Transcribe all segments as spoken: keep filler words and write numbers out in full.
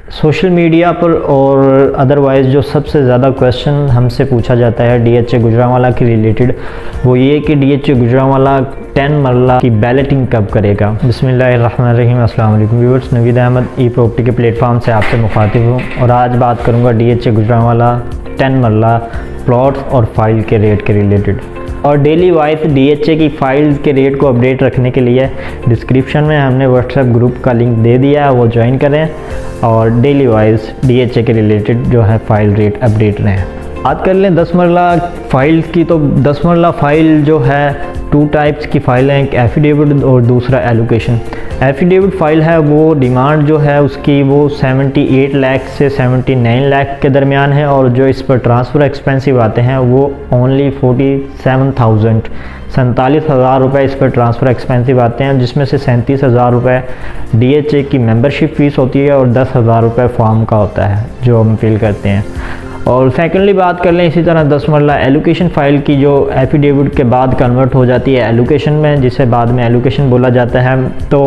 Social media पर और otherwise जो सबसे ज़्यादा क्वेश्चन हमसे पूछा जाता है डीएचए गुजरांवाला के रिलेटेड, वो ये कि डीएचए गुजरांवाला टेन मरला की बैलेटिंग कब करेगा। बिस्मिल्लाहिर्रहमानिर्रहीम, अस्सलाम वालेकुम viewers, Naveed Ahmed e property के प्लेटफॉर्म से आपसे मुखातिब हूँ और आज बात करूँगा DHA Gujranwala ten marla plots और फाइल के रेट के रिलेटेड। और डेली वाइज डीएचए की फाइल के रेट को अपडेट रखने के लिए डिस्क्रिप्शन में हमने व्हाट्सएप ग्रुप का लिंक दे दिया है, वो ज्वाइन करें और डेली वाइज डीएचए के रिलेटेड जो है फाइल रेट अपडेट रहें। बात कर लें दस मरला फाइल की, तो दस मरला फाइल जो है टू टाइप्स की फाइल हैं, एक एफिडेविट और दूसरा एलोकेशन। एफिडेविट फाइल है वो डिमांड जो है उसकी वो अठहत्तर लाख से उन्यासी लाख के दरमियान है और जो इस पर ट्रांसफ़र एक्सपेंसिव आते हैं वो ओनली फोर्टी सेवन थाउजेंड सैंतालीस हज़ार रुपये इस पर ट्रांसफ़र एक्सपेंसिव आते हैं, जिसमें से सैंतीस हज़ार रुपये डीएचए की मेंबरशिप फ़ीस होती है और दस हज़ार रुपये फॉर्म का होता है जो हम फिल करते हैं। और सेकेंडली बात कर लें इसी तरह दस मरला एलोकेशन फ़ाइल की, जो एफिडेविट के बाद कन्वर्ट हो जाती है एलोकेशन में, जिसे बाद में एलोकेशन बोला जाता है। तो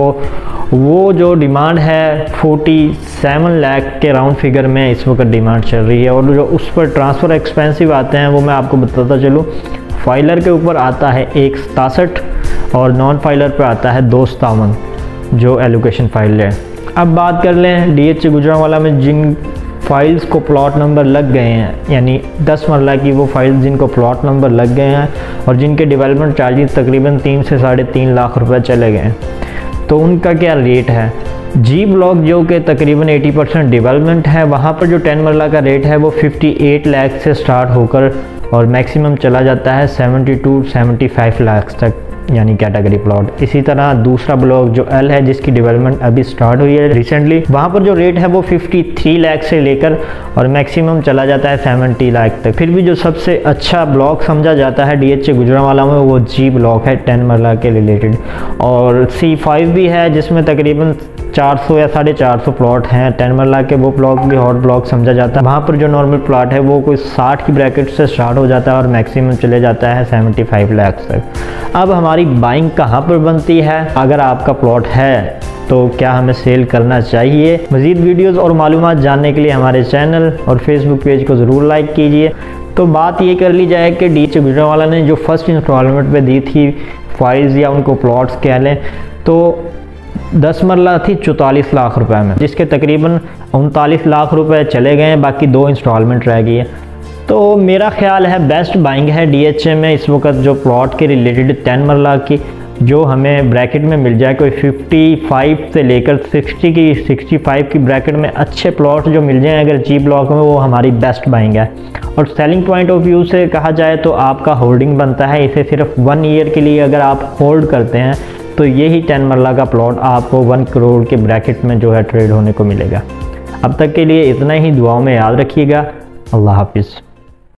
वो जो डिमांड है सैंतालीस लाख के राउंड फिगर में इस वक्त डिमांड चल रही है और जो उस पर ट्रांसफ़र एक्सपेंसिव आते हैं वो मैं आपको बताता चलूँ। फाइलर के ऊपर आता है एक सतासठ और नॉन फाइलर पर आता है दो सतावन जो एलोकेशन फ़ाइल है। अब बात कर लें डीएचए गुजरांवाला में जिन फाइल्स को प्लॉट नंबर लग गए हैं, यानी दस मरला की वो फाइल्स जिनको प्लॉट नंबर लग गए हैं और जिनके डेवलपमेंट चार्जेस तकरीबन तीन से साढ़े तीन लाख रुपए चले गए हैं, तो उनका क्या रेट है। जी ब्लॉक जो कि तकरीबन अस्सी परसेंट डेवलपमेंट है, वहाँ पर जो टेन मरला का रेट है वो अट्ठावन लाख से स्टार्ट होकर और मैक्सिमम चला जाता है बहत्तर से पचहत्तर लाख तक, यानी कैटेगरी प्लॉट। इसी तरह दूसरा ब्लॉक जो एल है जिसकी डेवलपमेंट अभी स्टार्ट हुई है रिसेंटली, वहाँ पर जो रेट है वो तिरेपन लाख से लेकर और मैक्सिमम चला जाता है सत्तर लाख तक। फिर भी जो सबसे अच्छा ब्लॉक समझा जाता है डीएचए गुजरांवाला में वो जी ब्लॉक है टेन मरला के रिलेटेड, और सी फाइव भी है जिसमें तकरीबन चार सौ या साढ़े चार सौ प्लॉट हैं टेन मरला के। वो ब्लॉक भी हॉट ब्लॉक समझा जाता है। वहाँ पर जो नॉर्मल प्लॉट है वो कोई साठ की ब्रैकेट से स्टार्ट हो जाता है और मैक्सिमम चले जाता है पचहत्तर लाख तक। अब हमारी बाइंग कहाँ पर बनती है, अगर आपका प्लॉट है तो क्या हमें सेल करना चाहिए। मज़ीद वीडियोस और मालूमात जानने के लिए हमारे चैनल और फेसबुक पेज को ज़रूर लाइक कीजिए। तो बात ये कर ली जाए कि डीएचए गुजरांवाला ने जो फर्स्ट इंस्टॉलमेंट पे दी थी फाइल्स या उनको प्लॉट्स कह लें, तो दस मरला थी चौतालीस लाख रुपए में, जिसके तकरीबन उनतालीस लाख रुपए चले गए हैं, बाकी दो इंस्टॉलमेंट रह गई है। तो मेरा ख्याल है बेस्ट बाइंग है डीएचए में इस वक्त जो प्लॉट के रिलेटेड टेन मरला की जो हमें ब्रैकेट में मिल जाए, कोई पचपन से लेकर साठ की पैंसठ की ब्रैकेट में अच्छे प्लॉट जो मिल जाएं अगर जी ब्लॉक में, वो हमारी बेस्ट बाइंग है। और सेलिंग पॉइंट ऑफ व्यू से कहा जाए तो आपका होल्डिंग बनता है, इसे सिर्फ वन ईयर के लिए अगर आप होल्ड करते हैं तो यही टेन मरला का प्लॉट आपको वन करोड़ के ब्रैकेट में जो है ट्रेड होने को मिलेगा। अब तक के लिए इतना ही, दुआओं में याद रखिएगा। अल्लाह हाफिज़।